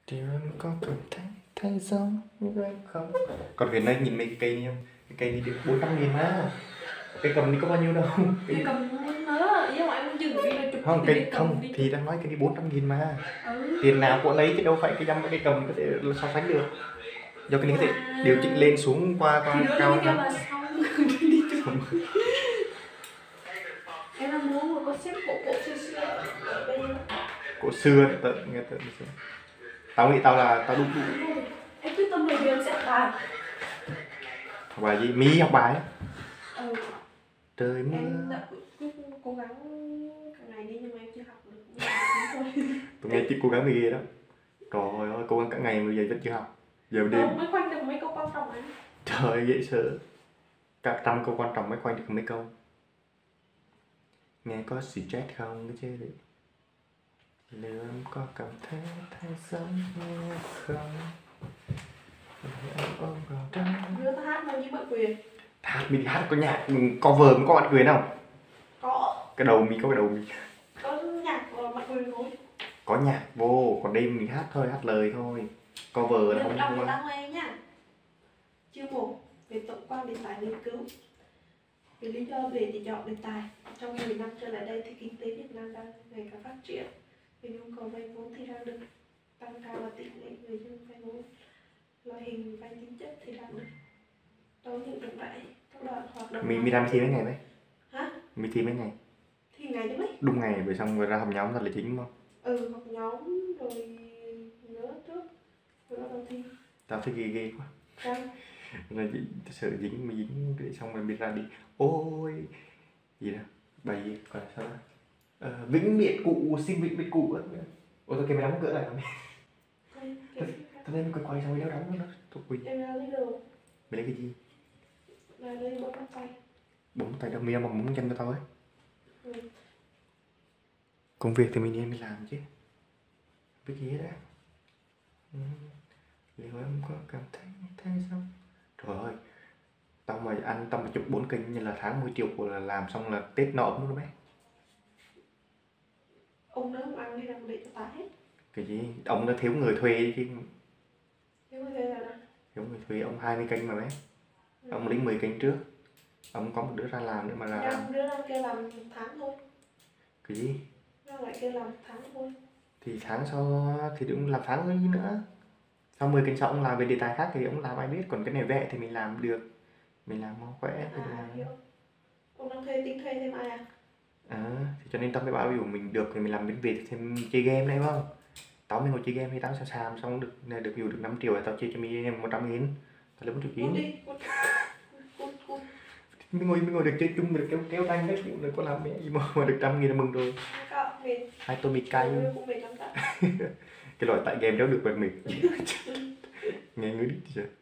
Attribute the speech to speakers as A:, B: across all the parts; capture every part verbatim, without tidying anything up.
A: Điều em có cảm thấy thấy giống như em không. Còn Huyền ơi nhìn mấy cái cây này không? Cái cây này được bốn trăm nghìn mà. Cây cầm này có bao nhiêu đâu.
B: Cây
A: Cái...
B: cầm nó, nhưng mà em muốn dừng video chụp
A: Không,
B: cái
A: cây không,
B: đi.
A: thì đang nói cái đi bốn trăm nghìn mà.
B: Ừ.
A: Tiền nào cũng lấy chứ đâu phải cái dăm cái cầm có thể so sánh được. Do cái này có thể à... điều chỉnh lên xuống qua qua
B: thì
A: cao
B: hơn. Mà xong đi chụp. Em là muốn một con xếp cổ cổ xưa xưa ở đây.
A: Cổ xưa để tận nghe tận xưa. Tao nghĩ tao là tao đúng đủ.
B: Em quyết tâm này thì em sẽ học bài.
A: Học bài gì? Mi học bài á?
B: Ừ.
A: Trời mưa.
B: Em đã cố gắng cả ngày đi nhưng mà em chưa học được.
A: Tụi nghe chứ cố gắng gì đó. Trời ơi, cố gắng cả ngày mà giờ vẫn chưa học. Giờ đêm.
B: Đâu mới khoanh được mấy câu quan trọng ấy.
A: Trời ơi, dễ sợ. Cả trăm câu quan trọng mới khoanh được mấy câu. Nghe có stress không cái chứ. Liệu em có cảm thấy thấy giống như không? Em ôm vào trong.
B: Đưa ta hát bao nhiêu bản quyền?
A: Hát mình hát có nhạc cover có bản quyền không?
B: Có.
A: Cái đầu mình có cái đầu mình.
B: Có nhạc và bản quyền thôi.
A: Có nhạc vô, còn đây mình hát thôi, hát lời thôi. Cover là không
B: đọc
A: không.
B: Đọc nghe nhá. Chương một về tổng quan đề tài nghiên cứu. Về lý do về để chọn đề tài. Trong mười năm trở lại đây thì kinh tế Việt Nam đang ngày càng phát triển. Về nhu cầu vay vốn thì đang được tăng cao và tỷ lệ người dân vay vốn loại hình vay tín chấp thì đang được đâu những được lại các đoạn hoạt động.
A: Mình mình làm thi mấy ngày đấy?
B: Hả?
A: Mình thi mấy ngày?
B: Thi ngày chứ mấy?
A: Đúng ngày rồi xong rồi ra học nhóm thật là chính không?
B: Ừ, học nhóm rồi nhớ trước rồi bắt đầu thi.
A: Tao thấy ghê ghê quá.
B: Sao?
A: Rồi sợ dính mình dính để xong rồi mình ra đi. Ôi gì đó bài gì còn sao đó ờ, vĩnh biệt cụ xin vĩnh biệt cụ á. Ôi thôi kìa mày đóng cửa lại mày. Tao thấy mày quay xong mày đéo đóng nó thuộc quỳnh.
B: Em ra lấy đồ.
A: Mày lấy cái gì?
B: Là lấy bốn ngón tay.
A: Bốn tay đâu, mày bằng bốn chân cho tao ấy.
B: Ừ.
A: Công việc thì mình đi làm chứ. Biết gì đó. Ừ. Liệu em có cảm thấy thấy không? Trời ơi, tao mà ăn tao mà chụp bốn kênh như là tháng mười triệu của là làm xong là Tết nó ấm luôn đấy.
B: Ông đó không ăn hay làm để cho ta hết.
A: Cái gì? Ông nó thiếu người thuê chứ.
B: Thiếu người thuê là đâu?
A: Thiếu người thuê, ông hai mươi kênh mà bé.
B: Ừ.
A: Ông lấy mười kênh trước. Ông có một đứa ra làm nữa mà là
B: làm. Đứa ra kia làm tháng thôi.
A: Cái gì?
B: Ra lại kia làm tháng thôi.
A: Thì tháng sau thì cũng làm tháng thôi nữa. Sau mười kênh sau ông làm về đề tài khác thì ông làm ai biết. Còn cái này vẽ thì mình làm được. Mình làm mau khỏe thì
B: À,
A: làm.
B: hiểu. Ông đang thuê tính thuê thêm ai à?
A: À, thì cho nên tao mới bảo ví dụ mình được thì mình làm bên Việt thêm chơi game này không? Tao mới ngồi chơi game thì tao xàm xàm xong được được nhiều được năm triệu là tao chia cho mình một trăm nghìn. Tao lấy một triệu chín.
B: Đi, cút, cút, cút.
A: Mình ngồi mình ngồi được chơi chung được kéo kéo đánh đấy cũng được có làm mẹ gì mà mà được trăm nghìn là mừng rồi. Hai tôi bị cay. Cái loại tại game đó được bật mệt. Nghe ngứa đít chưa?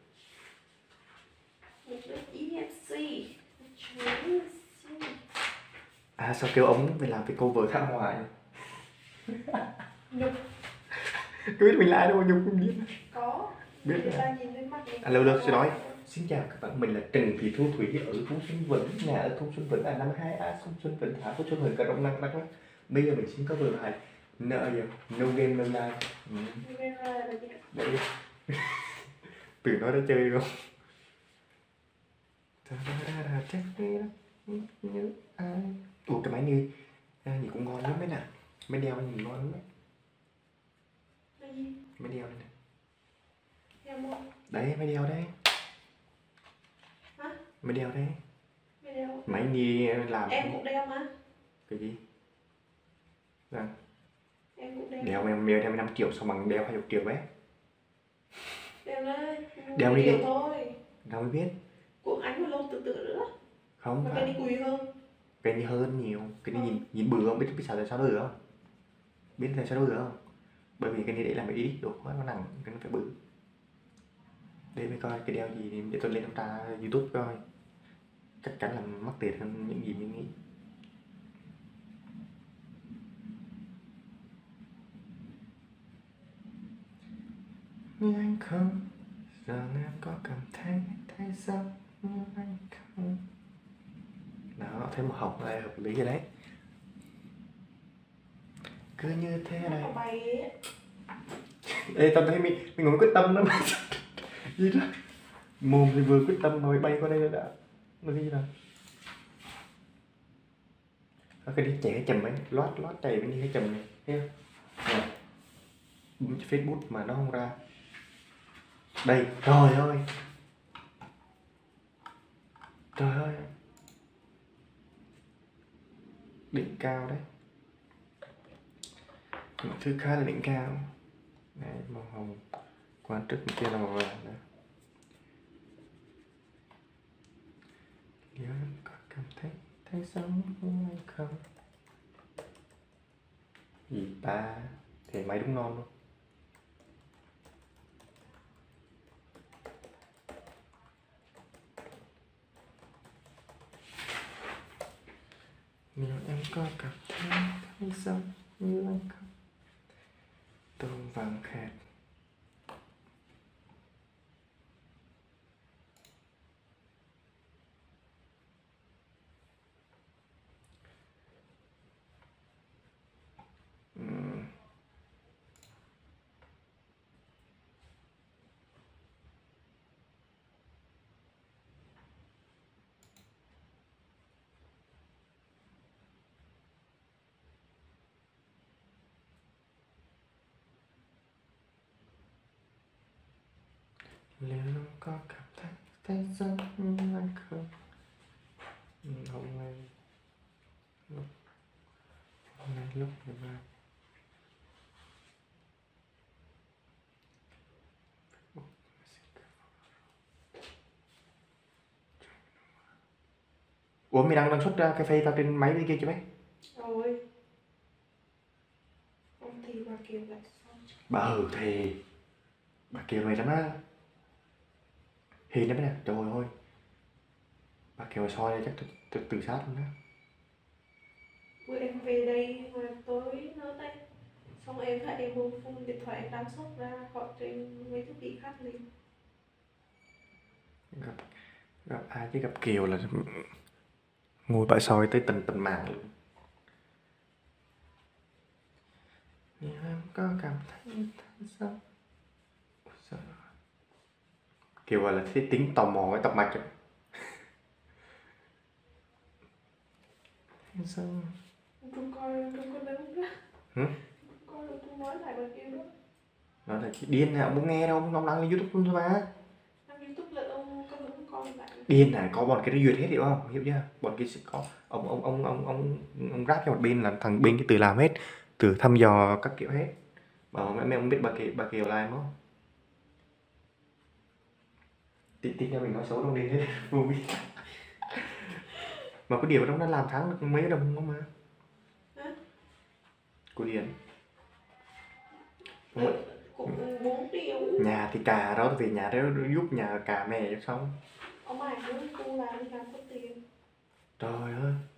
A: À sao kêu ông phải làm cái cover thăm ngoài.
B: Nhục.
A: Cứ biết mình là ai đâu mà nhục không biết.
B: Có.
A: Biết
B: Người
A: rồi.
B: ta nhìn lên mắt mình.
A: À, lâu lâu sẽ nói. Xin chào các bạn, mình là Trần Thị Thu Thủy ở Thu Xuân Vĩnh, nhà ở Thu Xuân Vĩnh là năm hai A Sông Xuân Vĩnh Thảo của Xuân Huyền Cà Rông Năng Đắk Lắk. Bây giờ mình xin có vừa bài nợ gì? No game no life. Ừ.
B: No game no life là gì?
A: Đấy. Từ nó đã chơi không? Ủa cái máy này nhìn cũng ngon lắm đấy nè. Máy đeo nhìn ngon lắm đấy. Máy đeo đây nè. Đấy máy đeo đấy.
B: Hả?
A: Máy đeo đấy.
B: Máy đeo.
A: Máy đi làm.
B: Em cũng đeo mà.
A: Cái gì? Vâng.
B: Em cũng đeo.
A: Đeo em đeo năm triệu sao bằng đeo hai mươi triệu bé.
B: Đeo đấy.
A: Đeo đi đi.
B: Thôi.
A: Đâu mới biết.
B: Của anh mà lâu tự tự nữa.
A: Không
B: mà
A: phải.
B: cái đi cùi hơn.
A: Cái đi hơn nhiều. Cái đi nhìn nhìn bự không? Biết biết sao tại sao nó bự không? Biết tại sao nó bự không? Bởi vì cái này để làm edit đồ quá nó nặng, cái nó phải bự. Để mới coi cái đeo gì để tôi lên trong ta YouTube coi. Chắc chắn là mắc tiền hơn những gì mình nghĩ. Như anh không, rằng em có cảm thấy thấy giống như anh không. Đó, thêm một học này hợp lý rồi đấy. Cứ như thế này.
B: Bài ấy.
A: Ê, tao thấy mình mình còn quyết tâm lắm. Gì đó, mồm thì vừa quyết tâm rồi bay qua đây đã, nó gì nào. Cái đi chạy cái chầm ấy, lót lót chạy bên đi cái chầm này, thấy không? Nè, bấm Facebook mà nó không ra. Đây, trời ơi, trời ơi, đỉnh cao đấy, những thứ khá là đỉnh cao. Này, màu hồng, quan trước bên kia là màu vàng nữa. Nếu em có cảm thấy thấy sống hay không? Gì ta? Thì máy đúng non luôn. Nếu em có cảm thấy thấy sống như anh không? Tôm vàng khẹt. Uhm. Nếu em có cảm thấy thấy sống như anh không? Hôm nay lúc hôm nay lúc mười ba. Ủa mày đang đăng xuất ra cafe tao trên máy bên kia chưa mấy?
B: Rồi. Ông thì bà Kiều lại xong.
A: Bà ừ thì bà Kiều mày lắm á. Hiền lắm nè, trời ơi. Bà Kiều mà soi đây chắc tự, tự, tự sát luôn đó.
B: Bữa em về đây mà tối nữa đây. Xong em thấy em buông phun điện thoại em đang sốt ra gọi trên mấy thiết bị khác liền.
A: Gặp gặp ai chứ gặp Kiều là ngồi bãi soi tới từng từng mảng luôn. Nếu em có cảm thấy thấy sao? Sao? Kiều gọi là cái tính tò mò cái tập mạch rồi. Sao?
B: Tôi coi tôi có lớn ra.
A: Hử?
B: Coi rồi tôi nói lại bà Kiều đó.
A: Nó là chị điên này, ông muốn nghe đâu, ông đăng lên YouTube luôn thôi mà.
B: Đăng YouTube là ông có vẫn coi lại.
A: Điên này, có bọn cái nó duyệt hết hiểu không? Hiểu chưa? Bọn kia sẽ có ông ông ông ông ông ông ráp cho một bên là thằng bên cái từ làm hết, từ thăm dò các kiểu hết. Bảo mẹ mẹ không biết bà Kiều bà Kiều là ai không? Tí tí cho mình nói xấu trong đi hết vô vi. Mà có điều trong nó làm tháng được mấy đồng không mà?
B: Hả?
A: Cô Điền.
B: Ừ, cũng bốn triệu.
A: Nhà thì cà đó, về nhà đó giúp nhà cà mẹ cho xong.
B: Ông ai cũng tu làm đi làm có tiền.
A: Trời ơi.